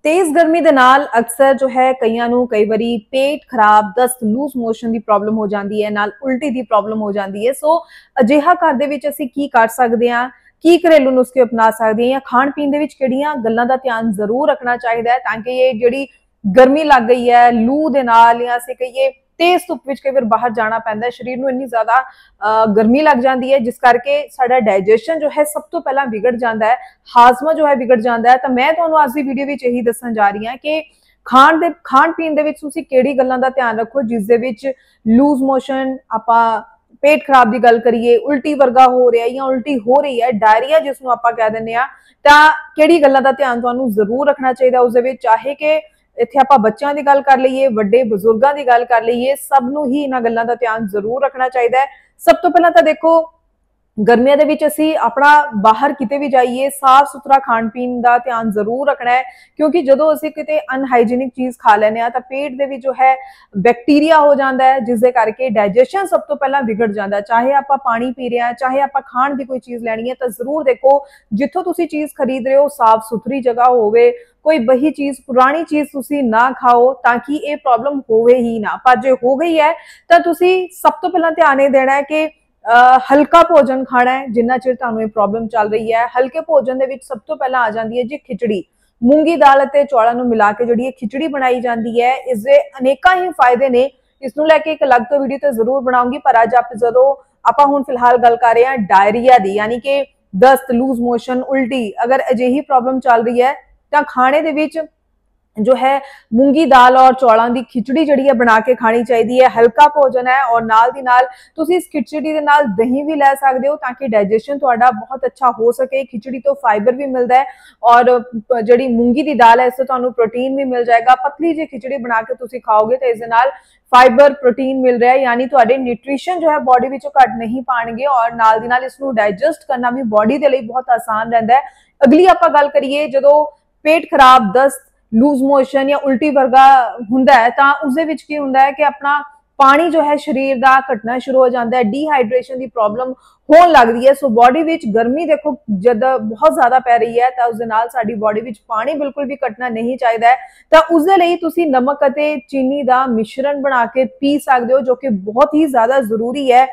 तेज गर्मी दे नाल अक्सर जो है कईयां नूं कई बारी पेट खराब, दस्त, लूज मोशन की प्रॉब्लम हो जाती है, नाल उल्टी की प्रॉब्लम हो जाती है। सो अजिहा घर दे विच असीं की कर सकते हैं, की घरेलू नुस्खे अपना सकते हैं, या खाण पीण दे विच किहड़ियां गल्लां दा ध्यान जरूर रखना चाहिए ताकि ये जिहड़ी गर्मी लग गई है लू दे नाल, या असीं कहिए तेज धुप विच कई बार बाहर जाना पैंदा है, शरीर नूं इन्नी ज्यादा गर्मी लग जाती है जिस करके साडा डाइजेशन जो है सब तो पहला बिगड़ जाता है, हाजमा जो है बिगड़ जाता है। तो मैं तुहानूं अज दी वीडियो विच यही दस्सण जा रही हां कि खाण पीण दे विच तुसीं किहड़ी गल्लां दा ध्यान रखो जिस दे विच लूज मोशन, आपां पेट खराब की गल करिए, उल्टी वर्गा हो रहा है या उल्टी हो रही है, डायरिया जिसनूं आपां कह दिंदे आ, तां किहड़ी गल्लां दा ध्यान तुहानूं जरूर रखना चाहिए उस दे विच। चाहे कि इत्थे आपां बच्चों की गल कर लईए, वड्डे बजुर्गों की गल कर लईए, सबनूं ही इन्हां गल्लां दा ध्यान जरूर रखना चाहिए। सब तो पहला तो देखो गर्मियों के विच असीं अपना बाहर किते भी जाइए साफ सुथरा खाण पीण का ध्यान जरूर रखना है, क्योंकि जदों असीं किते अनहाइजीनिक चीज़ खा लैंदे आ तां पेट दे विच जो है बैक्टीरिया हो जाता है, जिस दे करके डाइजेशन सब तो पहला बिगड़ जाता है। चाहे आपां पानी पी रहे हैं, चाहे आपां खाण की कोई चीज़ लैनी है, तो जरूर देखो जिथों तुसीं चीज़ खरीद रहे हो साफ सुथरी जगह होवे, कोई बही चीज़ पुरानी चीज़ तुसीं ना खाओ ताकि ये प्रॉब्लम होवे ही ना। पर जे हो गई है तो तुसीं सब तो पहला ध्यान ये देना है कि हल्का भोजन खाना है जिन्ना चिर तुहानूं प्रॉब्लम चल रही है। हल्के भोजन दे विच सब तो पहला आ जाती है जी खिचड़ी, मूंगी दाल ते चौलां नूं मिला के जिहड़ी खिचड़ी बनाई जाती है, इसके अनेकां ही फायदे ने। इसनूं लैके एक अलग तो वीडियो तो जरूर बनाऊंगी, पर अज जदों आपां हुण फिलहाल गल कर रहे हैं डायरिया दी, यानी कि दस्त, लूज मोशन, उल्टी, अगर अजिही प्रॉब्लम चल रही है तो खाने दे विच जो है मूंगी दाल और चौलों की खिचड़ी जी है बना के खानी चाहिए है। हल्का भोजन है और नाल दी नाल तुसीं इस खिचड़ी दे नाल दही भी लै सकदे हो ताकि डाइजेशन तुहाडा बहुत अच्छा हो सके। खिचड़ी तो फाइबर भी मिलता है और जिहड़ी मूंगी की दाल है इससे तुहानूं प्रोटीन भी मिल जाएगा। पतली जी खिचड़ी बना के तुसीं खाओगे तो इस दे नाल फाइबर प्रोटीन मिल रहा है, यानी तुहाडे न्यूट्रिशन जो है बॉडी विचों घट नहीं पाणगे और नाल दी नाल इसनूं डाइजेस्ट करना भी बॉडी दे लई बहुत आसान रहिंदा है। अगली आपां गल करिए जदों पेट खराब, दस्त, लूज मोशन या उल्टी वर्गा हुंदा है तां उस दे विच की हुंदा है कि अपना पानी जो है शरीर का घटना शुरू हो जाता है, डिहाइड्रेशन की प्रॉब्लम होने लगती है। सो बॉडी विच गर्मी देखो जब बहुत ज्यादा पै रही है तो उस दे नाल साडी बॉडी विच पानी बिल्कुल भी घटना नहीं चाहिए है। तो उस दे लई तुसीं नमक अते चीनी का मिश्रण बना के पी सकते हो जो कि बहुत ही ज्यादा जरूरी है।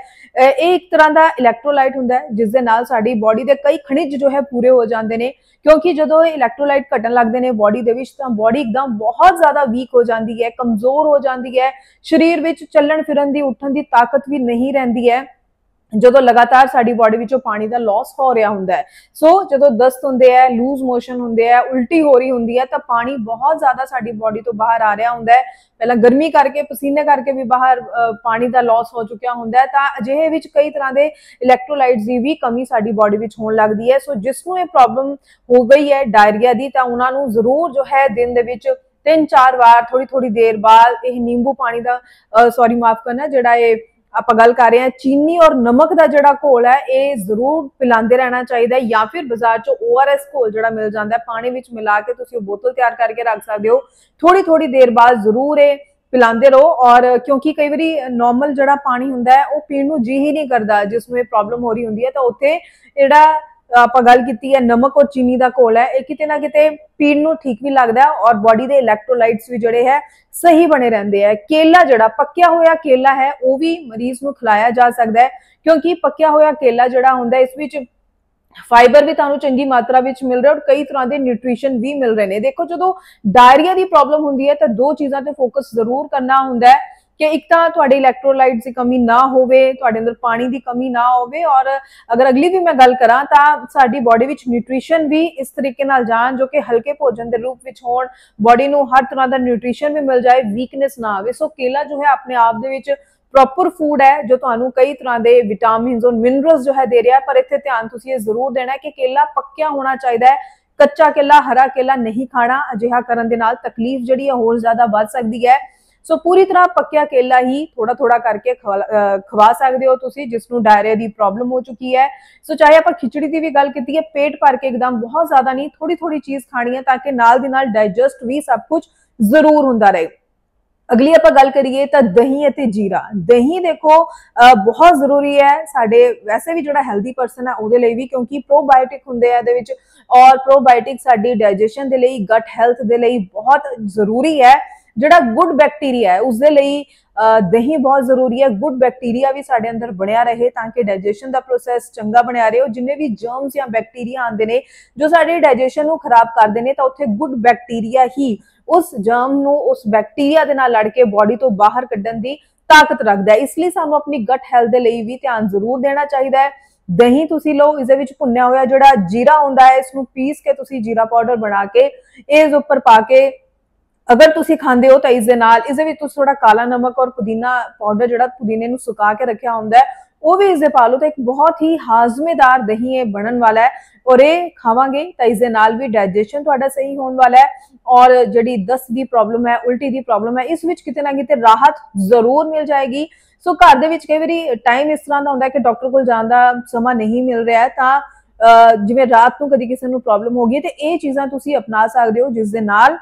एक तरह का इलैक्ट्रोलाइट हुंदा है जिस दे नाल साडी बॉडी के कई खनिज जो है पूरे हो जाते हैं, क्योंकि जो इलैक्ट्रोलाइट घटन लगते हैं बॉडी दे विच तां बॉडी एकदम बहुत ज्यादा वीक हो जाती है, कमजोर हो जाती है, शरीर विच चलन फिरन की उठन की ताकत भी नहीं रहिंदी है जदों लगातार साडी बॉडी विचों पानी का लॉस हो रहा हुंदा है। सो जदों दस्त हुंदे है, लूज मोशन हुंदे है, उल्टी हो रही हुंदी है तो पानी बहुत ज्यादा साडी बॉडी तो बाहर आ रहा हुंदा है। पहला गर्मी करके पसीने करके भी बाहर पानी का लॉस हो चुका हुंदा है, तां अजिहे विच कई तरह के इलैक्ट्रोलाइट्स की भी कमी साडी बॉडी विच होण लगदी है। सो जिसनूं ये प्रॉब्लम हो गई है डायरिया की तां उन्हां नूं जरूर जो है दिन दे विच 3-4 बार थोड़ी थोड़ी देर बाद यह नींबू पानी का सॉरी माफ करना जिहड़ा ये आप गल कर रहे हैं चीनी और नमक का जिहड़ा घोल है ये जरूर पिलाते रहना चाहिए, या फिर बाजार चो ORS घोल जिहड़ा मिल जाता है पानी विच मिला के तुसीं बोतल तैयार करके रख सकते हो। थोड़ी थोड़ी देर बाद जरूर ये पिलाते रहो, और क्योंकि कई बारी नॉर्मल जिहड़ा पानी हुंदा है वो पीण नूं जी ही नहीं करता जिसमें प्रॉब्लम हो रही हुंदी है, तो उत्थे जिहड़ा आपां गल कीती है नमक और चीनी का घोल है ये किते ना किते पीण नूं ठीक भी लगदा है और बॉडी के इलैक्ट्रोलाइट्स भी जिहड़े है सही बने रहंदे है। केला जिहड़ा पक्या होया केला है वो भी मरीज नूं खिलाया जा सकदा है, क्योंकि पक्या होया केला जिहड़ा हुंदा है इस विच फाइबर भी तुहानूं चंगी मात्रा विच मिल रहा है और कई तरह के न्यूट्रिशन भी मिल रहे हैं। देखो जदों डायरिया की प्रॉब्लम हुंदी है तो दो चीज़ां ते फोकस जरूर करना हुंदा है कि एक तो तुहाडे इलैक्ट्रोलाइट्स की कमी ना होवे, तुहाडे अंदर पानी की कमी ना होवे, और अगर अगली भी मैं गल करां तां साडी बॉडी विच न्यूट्रिशन भी इस तरीके नाल जाण जो कि हल्के भोजन के रूप विच होण, बॉडी नूं हर तरह का न्यूट्रिशन भी मिल जाए, वीकनेस ना आवे। सो केला जो है अपने आप दे विच प्रॉपर फूड है जो तुहानूं कई तरह के विटामिन और मिनरल्स जो है दे रहा है, पर इत्थे ध्यान तुसीं ये जरूर देना है कि केला पक्या होना चाहिए है। कच्चा केला, हरा केला नहीं खाना, अजिहा करन दे नाल तकलीफ जिहड़ी है होर ज्यादा बढ़ सकती है। सो पूरी तरह पक्या केला ही थोड़ा थोड़ा करके खवा सकते हो तुसीं जिसनूं डायरिया की प्रॉब्लम हो चुकी है। सो चाहे आप खिचड़ी की भी गल की है, पेट भर के एकदम बहुत ज्यादा नहीं, थोड़ी थोड़ी चीज खानी है ताकि नाल दी नाल डाइजेस्ट भी सब कुछ जरूर हुंदा रहे। ਅਗਲੀ ਆਪਾਂ ਗੱਲ ਕਰੀਏ ਤਾਂ ਦਹੀਂ ਅਤੇ ਜੀਰਾ। ਦਹੀਂ ਦੇਖੋ ਬਹੁਤ ਜ਼ਰੂਰੀ ਹੈ ਸਾਡੇ ਵੈਸੇ ਵੀ ਜਿਹੜਾ ਹੈਲਦੀ ਪਰਸਨ ਹੈ ਉਹਦੇ ਲਈ ਵੀ, ਕਿਉਂਕਿ ਪ੍ਰੋਬਾਇਓਟਿਕ ਹੁੰਦੇ ਆ ਇਹਦੇ ਵਿੱਚ, ਔਰ ਪ੍ਰੋਬਾਇਓਟਿਕ ਸਾਡੀ ਡਾਈਜੈਸ਼ਨ ਦੇ ਲਈ, ਗਟ ਹੈਲਥ ਦੇ ਲਈ ਬਹੁਤ ਜ਼ਰੂਰੀ ਹੈ। ਜਿਹੜਾ ਗੁੱਡ ਬੈਕਟੀਰੀਆ ਹੈ ਉਸ ਦੇ ਲਈ ਦਹੀਂ ਬਹੁਤ ਜ਼ਰੂਰੀ ਹੈ। ਗੁੱਡ ਬੈਕਟੀਰੀਆ ਵੀ ਸਾਡੇ ਅੰਦਰ ਬਣਿਆ ਰਹੇ ਤਾਂ ਕਿ ਡਾਈਜੈਸ਼ਨ ਦਾ ਪ੍ਰੋਸੈਸ ਚੰਗਾ ਬਣਿਆ ਰਹੇ। ਜਿੰਨੇ ਵੀ ਜਰਮਸ ਜਾਂ ਬੈਕਟੀਰੀਆ ਆਉਂਦੇ ਨੇ ਜੋ ਸਾਡੇ ਡਾਈਜੈਸ਼ਨ ਨੂੰ ਖਰਾਬ ਕਰਦੇ ਨੇ, ਤਾਂ ਉੱਥੇ ਗੁੱਡ ਬੈਕਟੀਰੀਆ ਹੀ ਉਸ ਜਰਮ ਨੂੰ, ਉਸ ਬੈਕਟੀਰੀਆ ਦੇ ਨਾਲ ਲੜ ਕੇ ਬਾਡੀ ਤੋਂ ਬਾਹਰ ਕੱਢਣ ਦੀ ਤਾਕਤ ਰੱਖਦਾ ਹੈ। ਇਸ ਲਈ ਸਾਨੂੰ ਆਪਣੀ ਗਟ ਹੈਲਥ ਦੇ ਲਈ ਵੀ ਧਿਆਨ ਜ਼ਰੂਰ ਦੇਣਾ ਚਾਹੀਦਾ ਹੈ। ਦਹੀਂ ਤੁਸੀਂ ਲਓ, ਇਸ ਦੇ ਵਿੱਚ ਭੁੰਨਿਆ ਹੋਇਆ ਜਿਹੜਾ ਜੀਰਾ ਹੁੰਦਾ ਹੈ ਇਸ ਨੂੰ ਪੀਸ ਕੇ ਤੁਸੀਂ ਜੀਰਾ ਪਾਊਡਰ ਬਣਾ ਕੇ ਇਸ ਉੱਪਰ ਪਾ ਕੇ ਅਗਰ ਤੁਸੀਂ ਖਾਂਦੇ ਹੋ ਤਾਂ ਇਸ ਦੇ ਨਾਲ ਇਸ ਦੇ ਵਿੱਚ ਤੁਸੀਂ ਥੋੜਾ ਕਾਲਾ ਨਮਕ ਔਰ ਪੁਦੀਨਾ ਪਾਊਡਰ, ਜਿਹੜਾ ਪੁਦੀਨੇ ਨੂੰ ਸੁਕਾ ਕੇ ਰੱਖਿਆ ਹੁੰਦਾ ਹੈ, ਉਹ ਵੀ ਇਸ ਦੇ ਪਾ ਲਓ ਤਾਂ ਇੱਕ ਬਹੁਤ ਹੀ ਹਾਜ਼ਮੇਦਾਰ ਦਹੀਂ ਇਹ ਬਣਨ ਵਾਲਾ ਹੈ। ਔਰ ਇਹ ਖਾਵਾਂਗੇ ਤਾਂ ਇਸ ਦੇ ਨਾਲ ਵੀ ਡਾਈਜੈਸ਼ਨ ਤੁਹਾਡਾ ਸਹੀ ਹੋਣ ਵਾਲਾ ਹੈ ਔਰ ਜਿਹੜੀ ਦਸਤ ਦੀ ਪ੍ਰੋਬਲਮ ਹੈ, ਉਲਟੀ ਦੀ ਪ੍ਰੋਬਲਮ ਹੈ, ਇਸ ਵਿੱਚ ਕਿਤੇ ਨਾ ਕਿਤੇ ਰਾਹਤ ਜ਼ਰੂਰ ਮਿਲ ਜਾਏਗੀ। ਸੋ ਘਰ ਦੇ ਵਿੱਚ ਕਈ ਵਾਰੀ ਟਾਈਮ ਇਸ ਤਰ੍ਹਾਂ ਦਾ ਹੁੰਦਾ ਕਿ ਡਾਕਟਰ ਕੋਲ ਜਾਣ ਦਾ ਸਮਾਂ ਨਹੀਂ ਮਿਲ ਰਿਹਾ ਹੈ, ਤਾਂ ਜਿਵੇਂ ਰਾਤ ਨੂੰ ਕਦੀ ਕਿਸੇ ਨੂੰ ਪ੍ਰੋਬਲਮ ਹੋ ਗਈ ਤੇ ਇਹ ਚੀਜ਼ਾਂ ਤੁਸੀਂ ਅਪਣਾ ਸਕਦੇ ਹੋ ਜਿਸ ਦੇ ਨਾਲ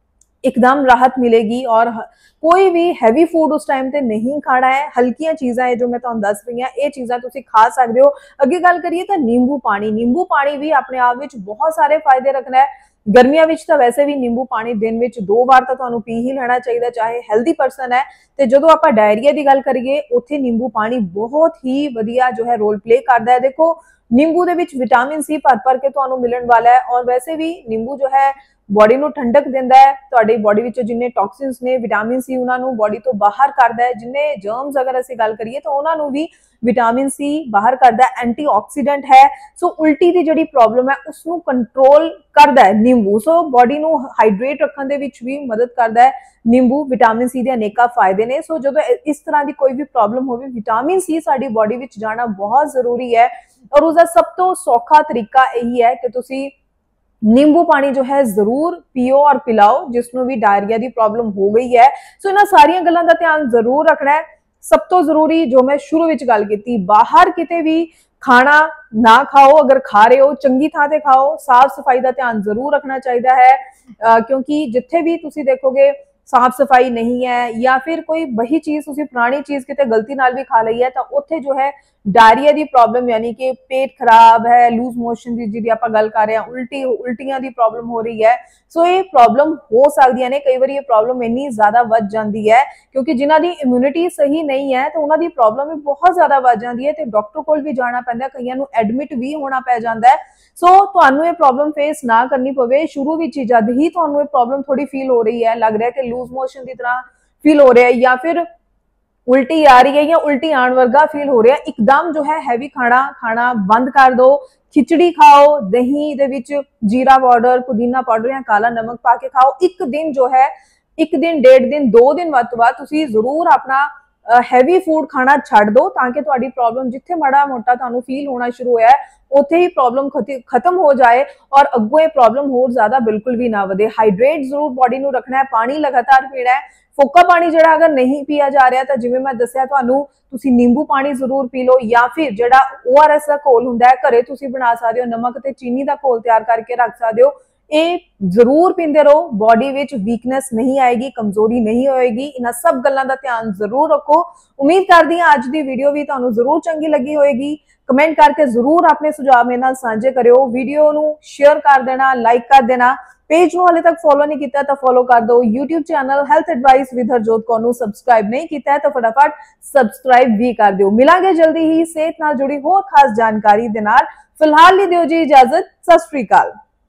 एकदम राहत मिलेगी। और कोई भी हैवी फूड उस टाइम ते नहीं खाना है, हल्कियां चीज़ां है जो मैं तुहानू दस रही हां, ये चीज़ां तुसी खा सकते हो। अगे गल करिए तो नींबू पानी भी अपने आप विच बहुत सारे फायदे रखना है। गर्मियां विच तां वैसे भी नींबू पानी दिन विच 2 बार तां तुहानू पी ही लेना चाहिए चाहे हेल्दी पर्सन है। ते जदों आपां डायरिया दी गल करिए उत्थे नींबू पानी बहुत ही वधिया जो है रोल प्ले करदा है। देखो नींबू दे विच विटामिन सी भर के तुहानू मिलण वाला है और वैसे भी नींबू जो है बॉडी ਨੂੰ ਠੰਡਕ ਦਿੰਦਾ ਹੈ, ਤੁਹਾਡੀ ਬॉडी ਵਿੱਚ ਜਿੰਨੇ ਟੌਕਸਿਨਸ ਨੇ ਵਿਟਾਮਿਨ ਸੀ ਉਹਨਾਂ ਨੂੰ ਬॉडी ਤੋਂ ਬਾਹਰ ਕਰਦਾ ਹੈ। ਜਿੰਨੇ ਜਰਮਸ ਅਗਰ ਅਸੀਂ ਗੱਲ ਕਰੀਏ ਤਾਂ ਉਹਨਾਂ ਨੂੰ ਵੀ ਵਿਟਾਮਿਨ ਸੀ ਬਾਹਰ ਕਰਦਾ ਹੈ, ਐਂਟੀਆਕਸੀਡੈਂਟ ਹੈ। ਸੋ ਉਲਟੀ ਦੀ ਜਿਹੜੀ ਪ੍ਰੋਬਲਮ ਹੈ ਉਸ ਨੂੰ ਕੰਟਰੋਲ ਕਰਦਾ ਹੈ ਨਿੰਬੂ। ਸੋ ਬॉडी ਨੂੰ ਹਾਈਡਰੇਟ ਰੱਖਣ ਦੇ ਵਿੱਚ ਵੀ ਮਦਦ ਕਰਦਾ ਹੈ ਨਿੰਬੂ। ਵਿਟਾਮਿਨ ਸੀ ਦੇ ਅਨੇਕਾਂ ਫਾਇਦੇ ਨੇ। ਸੋ ਜਦੋਂ ਇਸ ਤਰ੍ਹਾਂ ਦੀ ਕੋਈ ਵੀ ਪ੍ਰੋਬਲਮ ਹੋਵੇ, ਵਿਟਾਮਿਨ ਸੀ ਸਾਡੀ ਬॉडी ਵਿੱਚ ਜਾਣਾ ਬਹੁਤ ਜ਼ਰੂਰੀ ਹੈ ਔਰ ਉਸ ਦਾ ਸਭ ਤੋਂ ਸੌਖਾ ਤਰੀਕਾ ਇਹੀ ਹੈ ਕਿ ਤੁਸੀਂ नींबू पानी जो है जरूर पियो और पिलाओ जिसनों भी डायरिया की प्रॉब्लम हो गई है। सो इन्हां सारियां गल्लां दा ध्यान जरूर रखना है। सब तो जरूरी जो मैं शुरू विच गल कीती, बाहर किते भी खाना ना खाओ, अगर खा रहे हो चंगी थां ते खाओ, साफ सफाई का ध्यान जरूर रखना चाहिए है क्योंकि जिथे भी तुसी देखोगे साफ सफाई नहीं है या फिर कोई वही चीज तुसी पुरानी चीज किते गलती नाल भी खा लई है तो उत्थे जो है डायरिया की प्रॉब्लम यानी कि पेट खराब है, लूज मोशन की जिहदी आपां गल कर रहे हैं, उल्टियां की प्रॉब्लम हो रही है। सो ये प्रॉब्लम हो सकदियां ने, कई बार ये प्रॉब्लम इन्नी ज्यादा वध जाती है क्योंकि जिन्हां दी इम्यूनिटी सही नहीं है तो उन्हां दी प्रॉब्लम भी बहुत ज्यादा वध जाती है तो डॉक्टर कोल भी जाना पैंदा, कईयां नूं एडमिट भी होना पै जांदा है। सो तुहानूं ये प्रॉब्लम फेस ना करनी पवे। शुरू विच जद ही तुहानूं ये प्रॉब्लम थोड़ी फील हो रही है, लग रहा है कि लूज मोशन की तरह फील हो रहा है या फिर उल्टी आ रही है या उल्टी आने वर्गा फील हो रहा है, एकदम जो है हैवी खाना बंद कर दो। खिचड़ी खाओ, दही दे विच जीरा पाउडर, पुदीना पाउडर या काला नमक पा के खाओ। एक दिन जो है, एक दिन, 1.5 दिन, 2 दिन वध तो वध तुसीं जरूर अपना हैवी फूड खाना छड्ड दो ताकि तुहाडी प्रॉब्लम जिथे माड़ा मोटा तुहानूं फील होना शुरू होया है उत्थे ही प्रॉब्लम खत्म हो जाए और अग्गों ये प्रॉब्लम होर ज्यादा बिल्कुल भी ना वधे। हाइड्रेट जरूर बॉडी नूं रखना है, पानी लगातार पीना है। फोका पानी जिहड़ा अगर नहीं पिया जा रहा तो जिवें मैं दस्सिया तुहानूं तुसीं नींबू पानी जरूर पी लो या फिर जिहड़ा ORS का घोल हुंदा है घरे तुसीं बना सकदे हो, नमक ते चीनी का घोल तैयार करके रख सकदे हो। ये जरूर पींदे रहो, बॉडी विच वीकनेस नहीं आएगी, कमजोरी नहीं होएगी। इन्हां सब गल्लां दा ध्यान जरूर रखो। उम्मीद करदी हां अज दी वीडियो भी तुहानूं जरूर चंगी लगी होएगी। कमेंट करके जरूर अपने सुझाव मेरे नाल साझे करियो। वीडियो नूं शेयर कर देना, लाइक कर देना। पेज नूं हाले तक फॉलो नहीं किया तो फॉलो कर दो। YouTube channel health advice with Harjot Kaur नूं सब्सक्राइब नहीं किया तो फटाफट सब्सक्राइब भी कर दिओ। मिलांगे जल्दी ही सेहत नाल जुड़ी होर खास जानकारी दे नाल। फिलहाल ली दिओ जी इजाजत। सत श्री अकाल।